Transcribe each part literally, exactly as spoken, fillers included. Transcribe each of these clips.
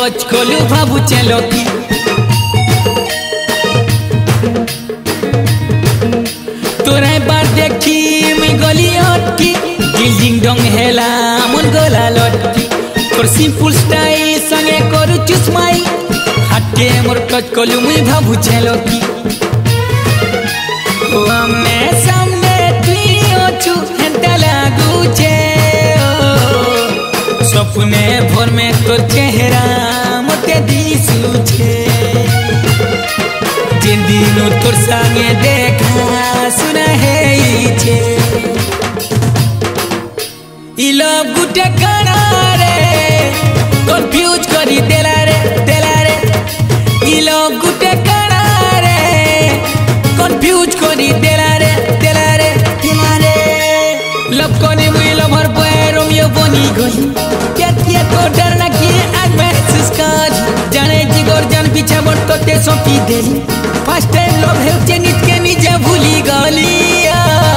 touch कलु भाबु चलो की तोरा बार देखी मैं गली अटकी दिल डिंग डोंग हेला मन गला लटकी तोर सिंपल स्टाइल संगे करू चुस्माई हाथे मोर टच कलु मुई भाबु चलो की ओ आमने सामने तुई अछु हेंता लागू छे सपने भोर में तोर चेहरा मते दिसु छे जिन दिनो तोर संगे देखा सुना है छे ई लव गुटे काना रे कंफ्यूज करी देला रे देला रे ई लव गुटे काना रे कंफ्यूज करी देला रे देला रे देला रे लव कोनी मुई लवर बॉय रोमियो बनी गई क्या क्या तो डरना कि आज महसूस कर जाने की गोर जान पीछे मोड़ तो ते सोपी दे फर्स्ट टाइम लव है जे नित के निजे भूली गलिया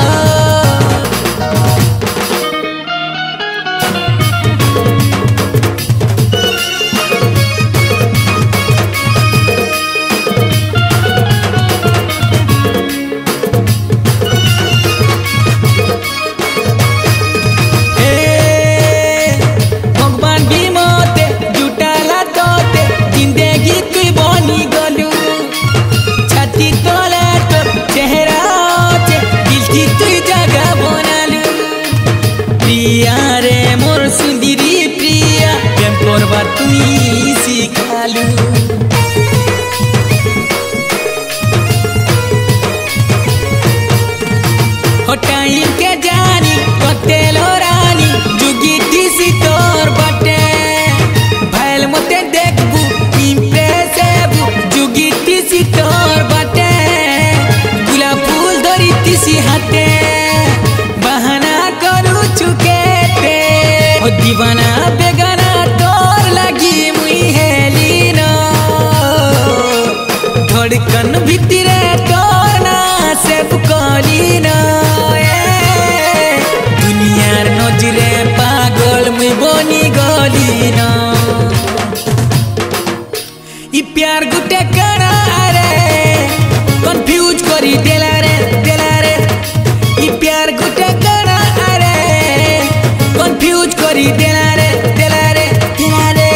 प्रिया रे मोर सुंदरी प्रिया प्रेम करवा तुई सिखालू हो टाइम के जानी कतेलो रानी जुगी दिसी तोर बाटे भैल मते देखबू इम्प्रेसिव जुगी दिसी तोर बाटे गुलाब फूल धरी दिसी हाथे दीवाना बेगाना तोर लगी मुई हेलीना धड़कन भीतरे तोर ना सेब कलीना दुनियार नजरे पागल मुई बनी गलीना ई प्यार गुटे काना रे कंफ्यूज करी देला रे देला रे ई प्यार गुटे काना रे कंफ्यूज करी देला रे देला रे देला रे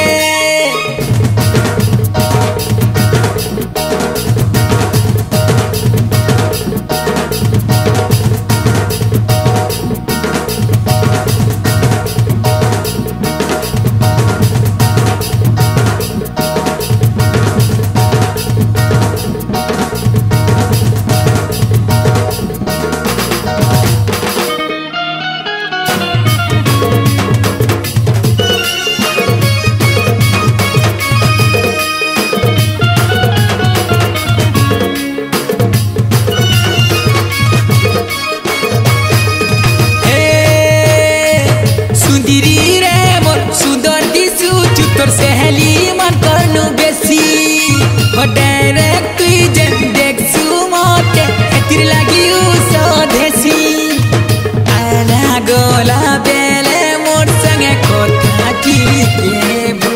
तोर सहेली मन करनु बेसी हो डायरेक्ट तुई जन देखसु मते एतिर लागि उ स्वदेशी आला गोला बेले मोर संगे कोठा की देबू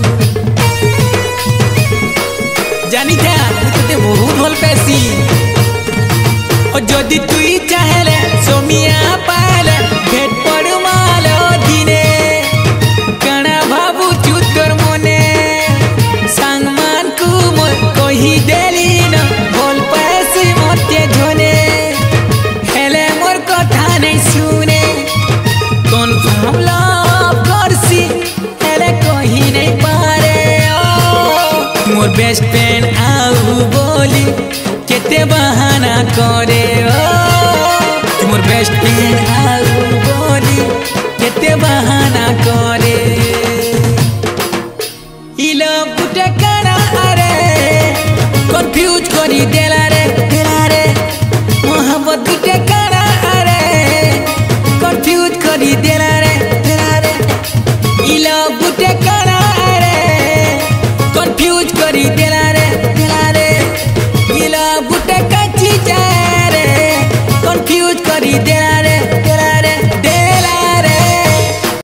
जानी था तते बहुत भल पैसी ओ जदी तुई चाहेले सोमिया पाले भेट पड़ मालो दिने ही देली न बोल पैसे मोते झोने हेले मोर कथा नहीं सुने कन्फर्म लव करसी हेले कहीं नहीं पारे ओ मोर बेस्ट फ्रेंड आउ बोली केते बहाना करे ओ मोर बेस्ट फ्रेंड